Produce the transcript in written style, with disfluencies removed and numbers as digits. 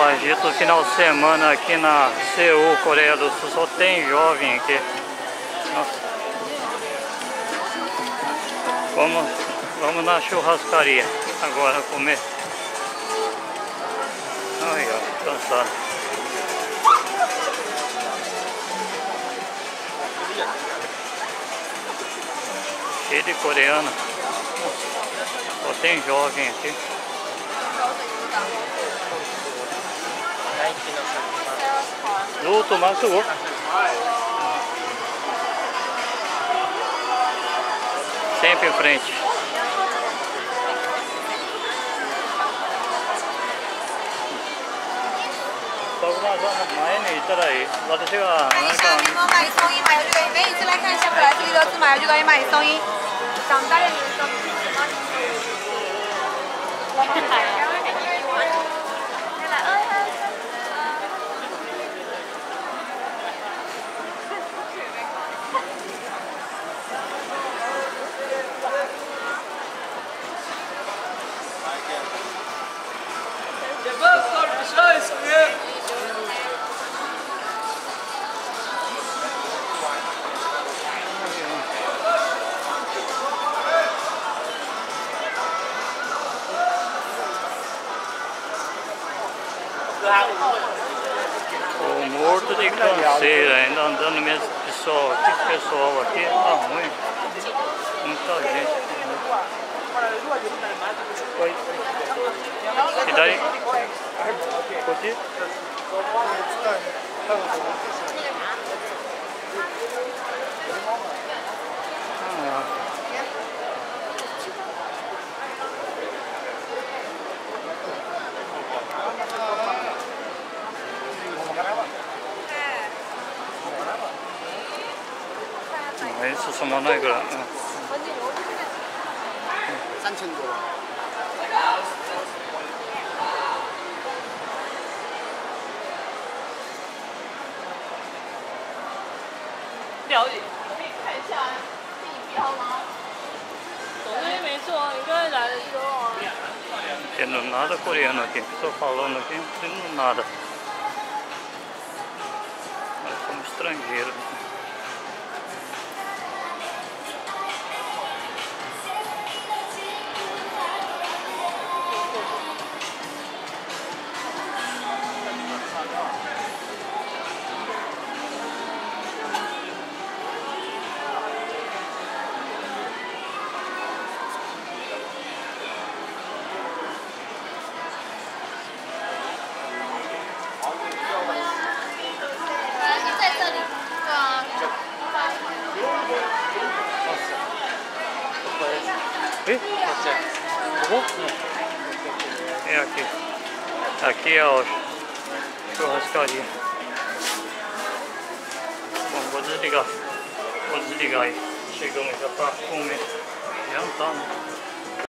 agito final de semana aqui na Seul, Coreia do Sul. Só tem jovem aqui. Nossa. Vamos na churrascaria agora comer. Ai, ó, cansado. Cheio de coreano. Só tem jovem aqui. tomar suco. Sempre em frente. O morto de canseira, ainda andando mesmo de sol. Esse pessoal aqui tá ruim. Muita gente. Oi. E daí? Curti? Isso só não é grande. 3000多。 了解，可以看一下地标吗？走这边没错，你刚才来的时候啊。 Entendo nada coreano aqui, estou falando aqui, não entendo nada. Nós somos estrangeiros. É aqui. Aqui é a churrascaria. Bom, vou desligar aí. Chegamos já para comer. Jantar, né?